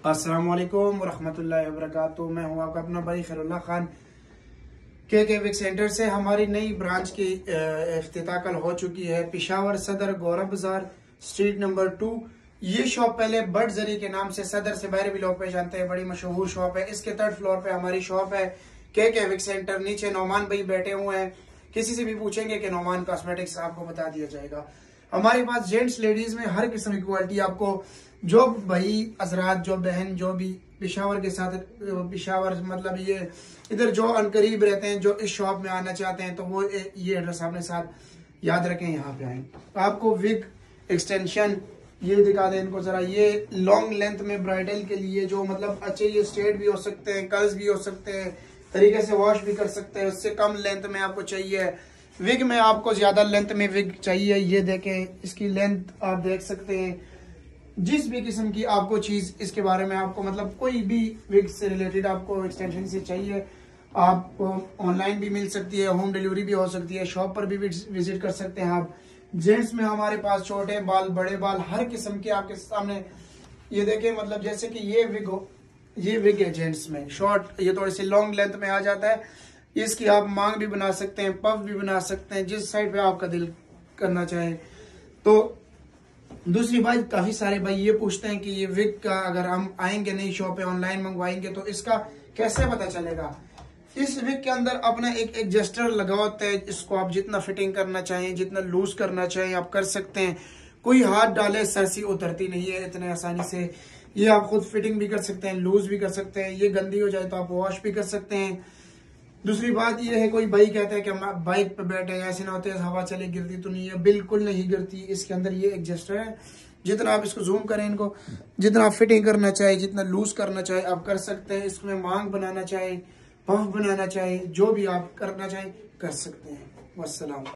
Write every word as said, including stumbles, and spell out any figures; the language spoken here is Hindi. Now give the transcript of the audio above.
अस्सलाम वालेकुम वरहमतुल्लाहि वबरकातुहू। मैं हूं आपका अपना भाई खैरुल्लाह खान के के विक सेंटर से। हमारी नई ब्रांच की इफ्तिताह कल हो चुकी है। पिशावर सदर गौरव बाजार स्ट्रीट नंबर टू। ये शॉप पहले बर्ड जरी के नाम से सदर से बाहर भी लोग पहचानते हैं, बड़ी मशहूर शॉप है। इसके थर्ड फ्लोर पे हमारी शॉप है के के विक सेंटर। नीचे नौमान भाई बैठे हुए हैं, किसी से भी पूछेंगे कि नौमान कॉस्मेटिक्स आपको बता दिया जाएगा। हमारे पास जेंट्स लेडीज में हर किस्म की क्वालिटी आपको, जो भाई हजरात, जो बहन, जो भी पिशावर के साथ, पिशावर मतलब ये इधर जो अनकरीब रहते हैं, जो इस शॉप में आना चाहते हैं, तो वो ये एड्रेस अपने साथ याद रखें, यहाँ पे आए। आपको विग एक्सटेंशन ये दिखा दें इनको जरा। ये लॉन्ग लेंथ में ब्राइडल के लिए जो मतलब अच्छे, ये स्ट्रेट भी हो सकते हैं, कर्ल्स भी हो सकते हैं, तरीके से वॉश भी कर सकते हैं। उससे कम लेंथ में आपको चाहिए विग में, आपको ज्यादा लेंथ में विग चाहिए, ये देखें, इसकी लेंथ आप देख सकते हैं। जिस भी किस्म की आपको चीज इसके बारे में, आपको मतलब कोई भी विग से रिलेटेड आपको एक्सटेंशन से चाहिए, आपको ऑनलाइन भी मिल सकती है, होम डिलीवरी भी हो सकती है, शॉप पर भी विजिट कर सकते हैं आप। जेंट्स में हमारे पास छोटे बाल, बड़े बाल, हर किस्म के आपके सामने ये देखें। मतलब जैसे कि ये विग हो, ये विग है जेंट्स में शॉर्ट, ये थोड़ी सी लॉन्ग लेंथ में आ जाता है। इसकी आप मांग भी बना सकते हैं, पफ भी बना सकते हैं, जिस साइड पे आपका दिल करना चाहे। तो दूसरी बात, काफी सारे भाई ये पूछते हैं कि ये विग का अगर हम आएंगे नहीं शॉप पे, ऑनलाइन मंगवाएंगे तो इसका कैसे पता चलेगा। इस विग के अंदर अपना एक एडजस्टर लगा होता है, इसको आप जितना फिटिंग करना चाहें, जितना लूज करना चाहें आप कर सकते हैं। कोई हाथ डाले सरसी उतरती नहीं है इतने आसानी से। ये आप खुद फिटिंग भी कर सकते हैं, लूज भी कर सकते हैं। ये गंदी हो जाए तो आप वॉश भी कर सकते हैं। दूसरी बात ये है, कोई भाई कहता है कि हम बाइक पे बैठे हैं, ऐसे ना होते हवा चले गिरती तो नहीं है, बिल्कुल नहीं गिरती। इसके अंदर ये एडजस्टर है, जितना आप इसको जूम करें, इनको जितना आप फिटिंग करना चाहे, जितना लूज करना चाहे आप कर सकते हैं। इसमें मांग बनाना चाहे, पफ बनाना चाहे, जो भी आप करना चाहे कर सकते हैं। वस्सलाम।